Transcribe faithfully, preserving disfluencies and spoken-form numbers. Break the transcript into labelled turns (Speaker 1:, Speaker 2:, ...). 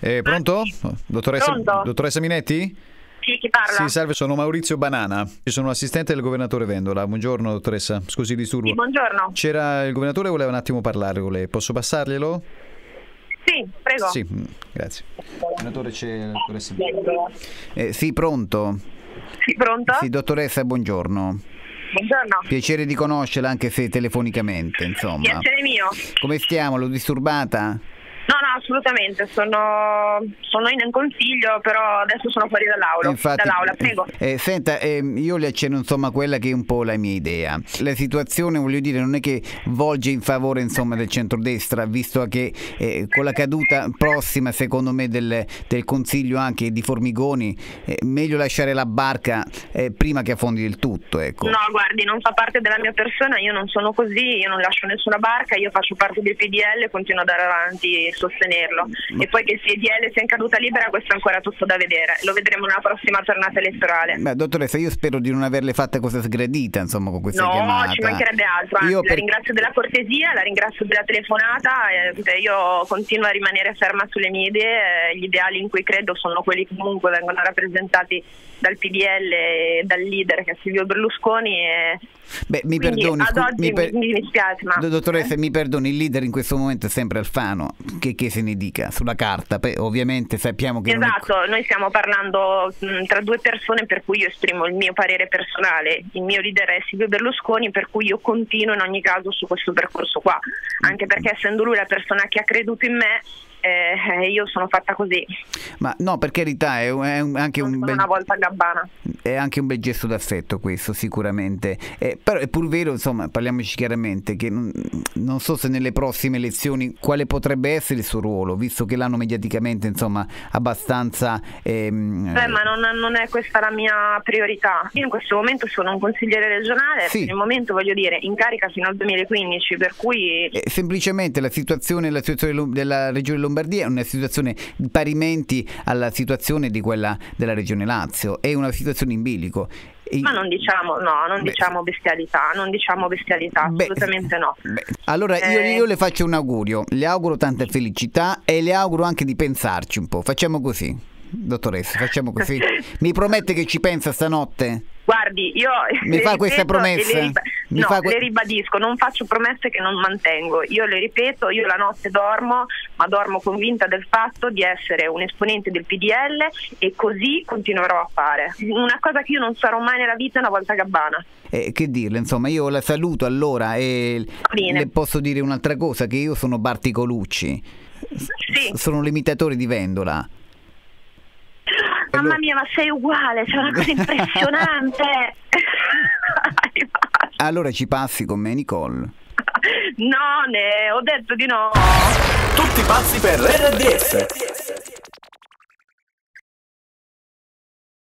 Speaker 1: Eh, pronto? Dottoressa,
Speaker 2: Pronto?
Speaker 1: dottoressa Minetti?
Speaker 2: Sì, chi parla?
Speaker 1: Sì, salve, sono Maurizio Banana. Io sono assistente del governatore Vendola. Buongiorno, dottoressa. Scusi il disturbo.
Speaker 2: Sì, buongiorno.
Speaker 1: C'era il governatore, voleva un attimo parlare con lei. Posso passarglielo?
Speaker 2: Sì, prego.
Speaker 1: Sì, grazie. Il governatore c'è, la dottoressa Minetti. Eh, sì, pronto?
Speaker 2: Sì, pronto?
Speaker 1: Sì, dottoressa, buongiorno.
Speaker 2: Buongiorno.
Speaker 1: Piacere di conoscerla, anche se telefonicamente, insomma.
Speaker 2: Piacere mio.
Speaker 1: Come stiamo? L'ho disturbata?
Speaker 2: No, no, assolutamente, sono, sono in un consiglio, però adesso sono fuori dall'aula.
Speaker 1: Infatti,
Speaker 2: dall'aula, prego.
Speaker 1: Eh, senta, eh, io le accenno insomma quella che è un po' la mia idea. La situazione, voglio dire, non è che volge in favore insomma del centrodestra, visto che eh, con la caduta prossima, secondo me, del, del Consiglio anche di Formigoni, eh, meglio lasciare la barca eh, prima che affondi del tutto, ecco.
Speaker 2: No, guardi, non fa parte della mia persona, io non sono così, io non lascio nessuna barca, io faccio parte del P D L e continuo ad andare avanti sostenerlo, e poi che sia I D L sia in caduta libera, questo è ancora tutto da vedere, lo vedremo nella prossima tornata elettorale.
Speaker 1: Beh, dottoressa, io spero di non averle fatte cosa sgradita insomma con questa
Speaker 2: no,
Speaker 1: chiamata.
Speaker 2: No, ci mancherebbe altro, anzi,
Speaker 1: io
Speaker 2: per...
Speaker 1: per...
Speaker 2: la ringrazio della cortesia, la ringrazio della telefonata, eh, io continuo a rimanere ferma sulle mie idee, gli ideali in cui credo sono quelli che comunque vengono rappresentati dal P D L e dal leader che è Silvio Berlusconi e...
Speaker 1: Beh, mi
Speaker 2: Quindi,
Speaker 1: perdoni,
Speaker 2: ad oggi
Speaker 1: mi, per...
Speaker 2: mi dispiace, ma...
Speaker 1: dottoressa, eh? mi perdoni, il leader in questo momento è sempre Alfano, che, che se ne dica, sulla carta, poi, ovviamente sappiamo che
Speaker 2: esatto,
Speaker 1: non è...
Speaker 2: noi stiamo parlando mh, tra due persone per cui io esprimo il mio parere personale, il mio leader è Silvio Berlusconi, per cui io continuo in ogni caso su questo percorso qua, anche perché essendo lui la persona che ha creduto in me, Eh, io sono fatta così.
Speaker 1: Ma no, per carità, è, è un, anche
Speaker 2: non
Speaker 1: un bel,
Speaker 2: una volta gabbana.
Speaker 1: È anche un bel gesto d'affetto questo, sicuramente. Eh, però è pur vero, insomma, parliamoci chiaramente, che non, non so se nelle prossime elezioni quale potrebbe essere il suo ruolo, visto che l'hanno mediaticamente, insomma, abbastanza... Ehm,
Speaker 2: Beh, ma non, non è questa la mia priorità. Io in questo momento sono un consigliere regionale,
Speaker 1: sì.
Speaker 2: Per il momento, voglio dire, in carica fino al duemilaquindici, per cui...
Speaker 1: Eh, semplicemente la situazione, la situazione della regione Lombardia è una situazione parimenti alla situazione di quella della regione Lazio, è una situazione in bilico. E...
Speaker 2: Ma non diciamo, no, non beh, diciamo bestialità, non diciamo bestialità, beh, assolutamente no.
Speaker 1: Beh, allora eh... io, io le faccio un augurio, le auguro tanta felicità e le auguro anche di pensarci un po', facciamo così, dottoressa, facciamo così. Mi promette che ci pensa stanotte?
Speaker 2: Guardi, io
Speaker 1: mi fa questa promessa?
Speaker 2: Le
Speaker 1: mi
Speaker 2: no,
Speaker 1: fa que...
Speaker 2: le ribadisco, non faccio promesse che non mantengo. Io le ripeto, io la notte dormo, ma dormo convinta del fatto di essere un esponente del P D L e così continuerò a fare. Una cosa che io non sarò mai nella vita è una volta gabbana.
Speaker 1: Eh, che dirle, insomma, io la saluto allora e
Speaker 2: Bene.
Speaker 1: Le posso dire un'altra cosa, che io sono Barti Colucci,
Speaker 2: sì.
Speaker 1: sono l'imitatore di Vendola.
Speaker 2: Mamma mia, ma sei uguale, c'è una cosa impressionante.
Speaker 1: Allora ci passi con me, Nicole?
Speaker 2: No, ne ho detto di no.
Speaker 3: Tutti pazzi per R D S.